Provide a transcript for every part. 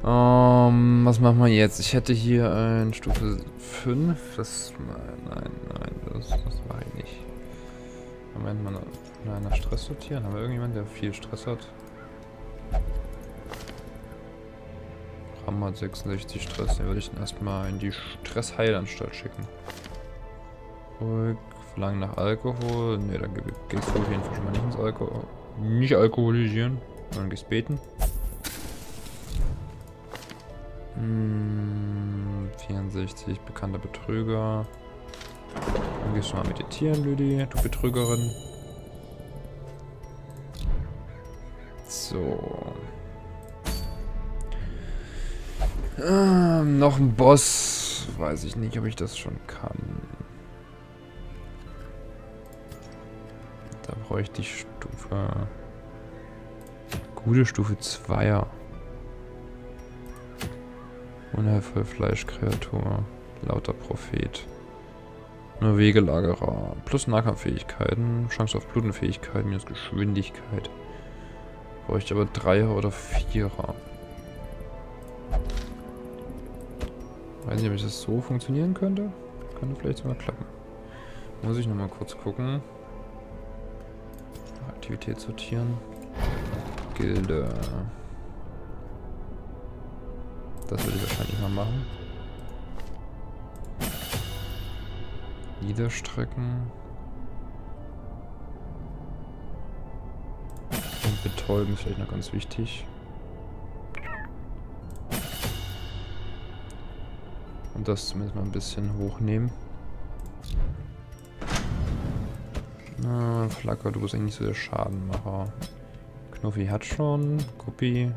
Was machen wir jetzt? Ich hätte hier ein Stufe 5. Das. Nein, das mache ich nicht. Moment mal. Nein, Stress sortieren. Haben wir irgendjemanden, der viel Stress hat? Ram hat 66 Stress. Den würde ich dann erstmal in die Stressheilanstalt schicken. Ruhig. Verlangen nach Alkohol. Ne, dann gehst du auf jeden Fall schon mal nicht ins Alkohol. Nicht alkoholisieren. Dann gehst beten. 64, bekannter Betrüger. Dann gehst du mal meditieren, Lüdi, du Betrügerin. So. Noch ein Boss. Weiß ich nicht, ob ich das schon kann. Da bräuchte ich Stufe... Gute Stufe 2er. Unheilvoll Fleischkreatur. Lauter Prophet. Nur Wegelagerer. Plus Nahkampffähigkeiten. Chance auf Blutenfähigkeit. Minus Geschwindigkeit. Brauche ich aber 3er oder 4er. Weiß nicht, ob ich das so funktionieren könnte. Könnte vielleicht sogar klappen. Muss ich nochmal kurz gucken. Aktivität sortieren. Gilde. Das würde ich wahrscheinlich mal machen. Niederstrecken. Und betäuben ist vielleicht noch ganz wichtig. Und das zumindest mal ein bisschen hochnehmen. Na, Flacker, du bist eigentlich nicht so der Schadenmacher. Knuffi hat schon. Guppi.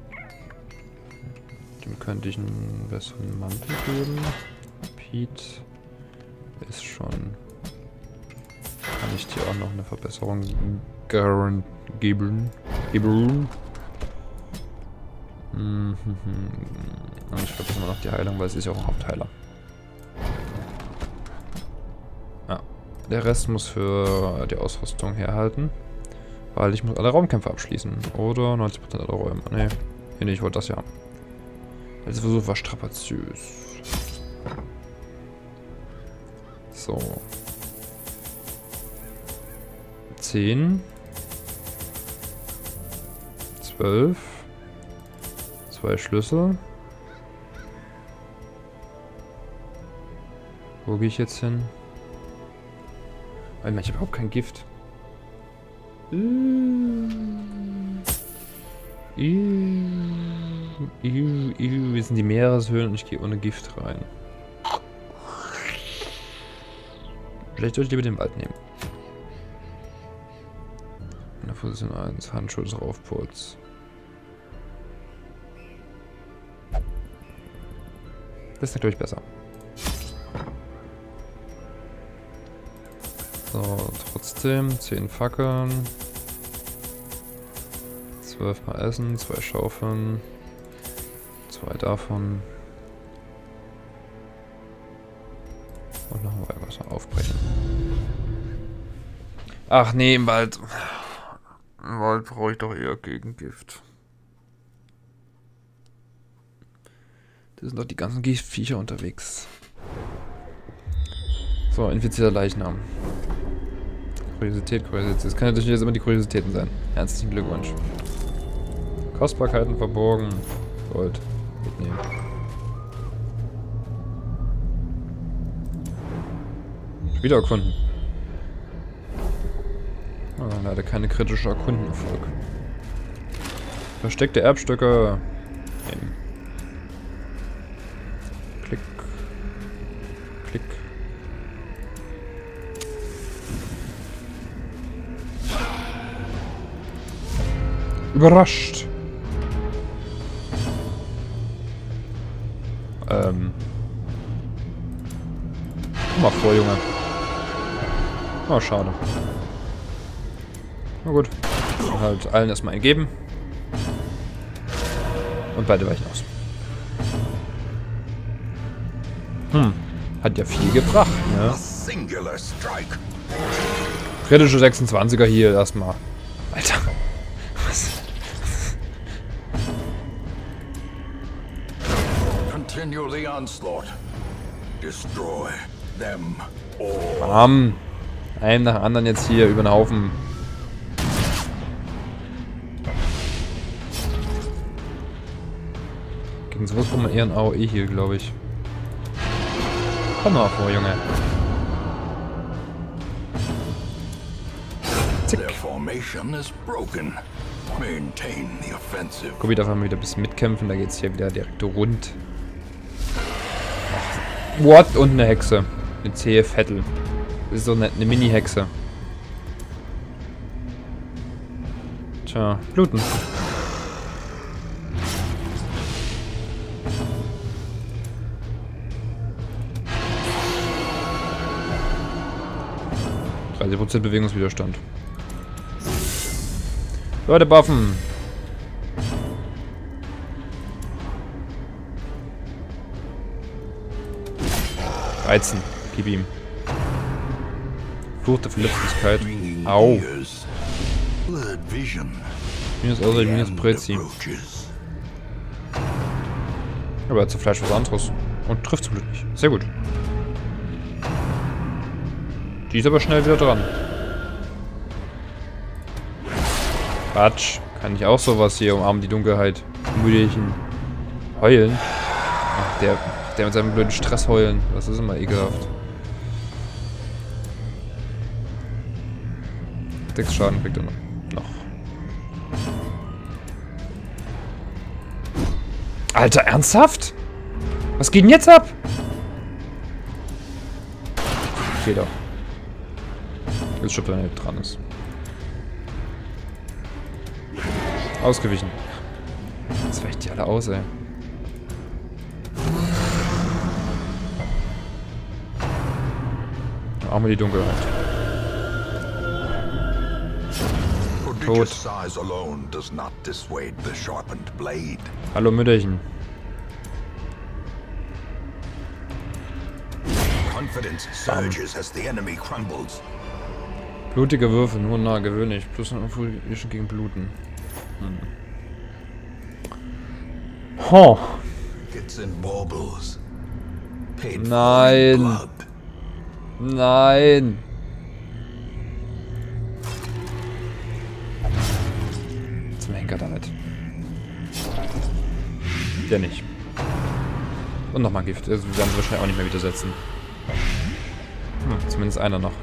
Dem könnte ich einen besseren Mantel geben. Pete ist schon. Kann ich dir auch noch eine Verbesserung geben? Und ich glaube, das ist immer noch die Heilung, weil sie ist ja auch ein Hauptheiler. Ja. Der Rest muss für die Ausrüstung herhalten. Weil ich muss alle Raumkämpfe abschließen. Oder 90% aller Räume. Nee. Nee, ich wollte das ja haben. Der Versuch war strapaziös. So. 10. 12. 2 Schlüssel. Wo gehe ich jetzt hin? Weil ich habe überhaupt kein Gift. Wir sind die Meereshöhlen und ich gehe ohne Gift rein. Vielleicht sollte ich lieber den Wald nehmen. In der Position 1, Handschuhe des Raufputz. Das ist natürlich besser. So, trotzdem 10 Fackeln. 12 mal Essen, 2 Schaufeln. 2 davon. Und noch ein Weihwasser aufbrechen. Ach nee, im Wald. Im Wald brauche ich doch eher Gegengift. Da sind doch die ganzen Giftviecher unterwegs. So, infizierter Leichnam. Kuriosität. Das kann natürlich jetzt immer die Kuriositäten sein. Herzlichen Glückwunsch. Kostbarkeiten verborgen. Gold. Mitnehmen. Wieder erkunden. Oh, leider keine kritische Erkundenerfolg. Versteckte Erbstücke. Nehmen. Klick. Klick. Überrascht. Komm mal vor, Junge. Oh, schade. Na gut. Dann halt allen erstmal eingeben. Und beide weichen aus. Hat ja viel gebracht, ne? Kritische 26er hier erstmal. Alter. Was? onslaught. Destroy them all. Bam. Einen nach dem anderen jetzt hier über den Haufen. Gegen sowas braucht man eher ein AOE hier, glaube ich. Komm mal vor, Junge. Their formation is broken. Maintain the offensive. Kobi darf mal wieder ein bisschen mitkämpfen, da geht's hier wieder direkt rund. What? Und eine Hexe. Eine zähe Vettel. Das ist so eine Mini-Hexe. Tja, bluten. %30 Bewegungswiderstand. Leute, buffen! 13. Gib ihm. Fluch der Verletzlichkeit. Au. Minus Aussehen, minus Prezi. Aber er hat zu Fleisch was anderes. Und trifft zum Glück nicht. Sehr gut. Die ist aber schnell wieder dran. Quatsch. Kann ich auch sowas hier umarmen die Dunkelheit? Müdechen. Heulen? Ach, der mit seinem blöden Stress heulen. Das ist immer ekelhaft. 6 Schaden kriegt er noch. Alter, ernsthaft? Was geht denn jetzt ab? Geht doch. Jetzt schon, wenn er dran ist. Ausgewichen. Jetzt weicht die alle aus, ey. Auch mal die Dunkelheit. Tot. Hallo Mütterchen. Blutige Würfe, nur nah gewöhnlich. Plus eine Fusion gegen Bluten. Ho. Nein. Nein. Zum Henker damit. Der nicht. Und nochmal Gift. Also wir werden es wahrscheinlich auch nicht mehr widersetzen. Zumindest einer noch.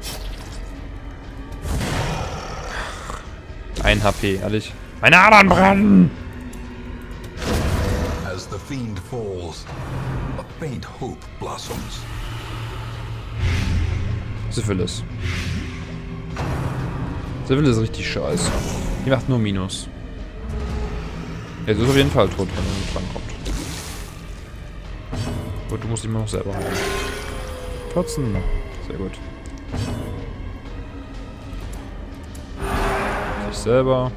1 HP, ehrlich. Meine Adern brennen! As the fiend falls, a faint hope blossoms. Syphilis. Syphilis ist richtig scheiße. Die macht nur Minus. Jetzt ist auf jeden Fall tot, wenn er dran kommt. Und du musst ihn noch selber heilen. Kotzen. Sehr gut. Sich selber.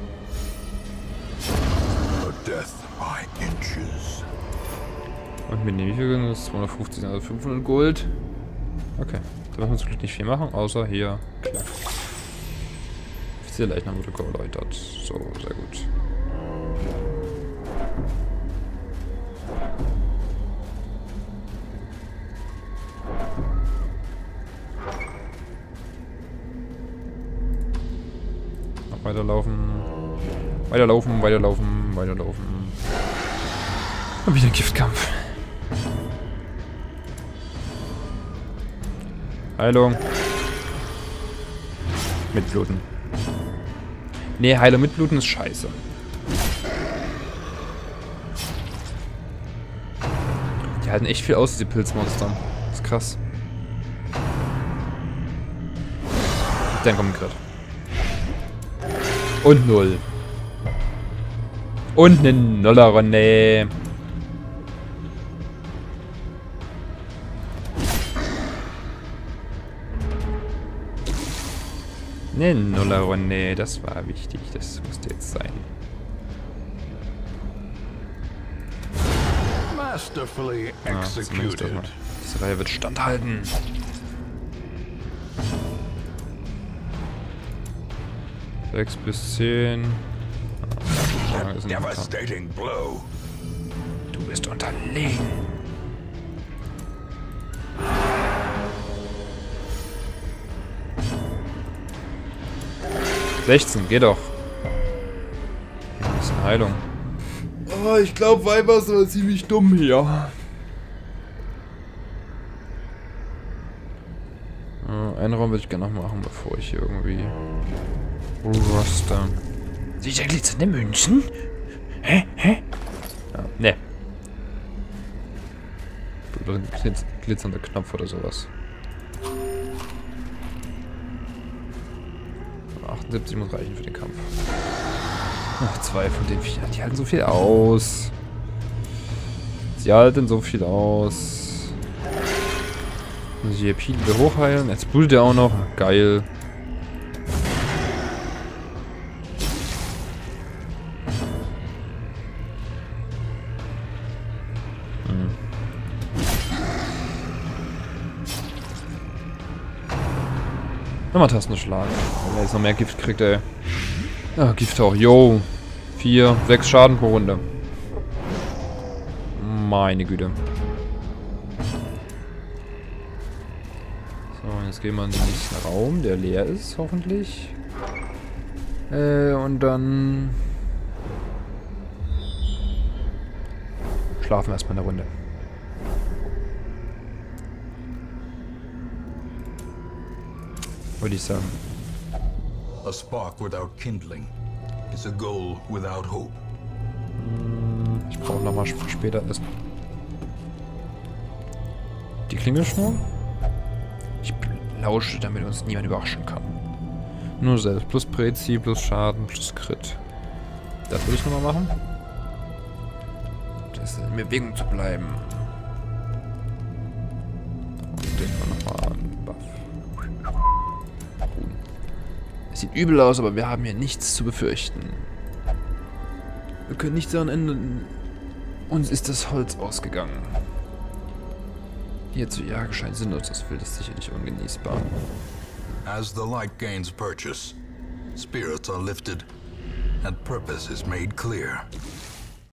Und mit dem wie viel ging das? 250, also 500 Gold. Okay. Da müssen wir zum Glück nicht viel machen, außer hier. Klack. Offizier Leichnam wurde geläutert. So, sehr gut. Noch weiterlaufen. Weiterlaufen, weiterlaufen, weiterlaufen. Und wieder ein Giftkampf. Heilung. Mit Bluten. Nee, Heilung mit Bluten ist scheiße. Die halten echt viel aus, diese Pilzmonster. Das ist krass. Dann kommt ein Crit. Und 0. Und eine Nullerrunde. Ne Nullerrunde, das war wichtig, das musste jetzt sein. Masterfully Ja, executed. diese Reihe wird standhalten. Ja, 6 bis 10. Devastating blow. Du bist unterlegen. 16, geht doch. Ein bisschen Heilung. Oh, ich glaube, Viper ist aber ziemlich dumm hier. Einen Raum würde ich gerne noch machen, bevor ich hier irgendwie roste. Sieht der glitzernde Münzen? Hä? Ja, ne. Glitzernder Knopf oder sowas. 78 muss reichen für den Kampf. Ach, 2 von den Viechern, die halten so viel aus. Sie halten so viel aus. Muss ich hier Pil wieder hochheilen? Jetzt blutet er auch noch. Geil. Nochmal Tastenschlag. Weil er jetzt noch mehr Gift kriegt, ey. Ja, Gift auch. Yo. 4, 6 Schaden pro Runde. Meine Güte. So, jetzt gehen wir in den nächsten Raum, der leer ist, hoffentlich. Und dann schlafen wir erstmal eine Runde. Würde ich sagen. A spark without kindling is a goal without hope. Ich brauche nochmal später Essen. Die Klingelschnur? Ich lausche, damit uns niemand überraschen kann. Nur selbst. Plus Prezi, plus Schaden, plus Crit. Das würde ich nochmal machen. Das ist in Bewegung zu bleiben. Und den nochmal einen Buff. Es sieht übel aus, aber wir haben hier nichts zu befürchten. Wir können nichts daran ändern. Uns ist das Holz ausgegangen. Hier zu jagen scheint sinnlos, das Feld ist sicherlich ungenießbar. As the light gains purchase, spirits are lifted, and purpose is made clear.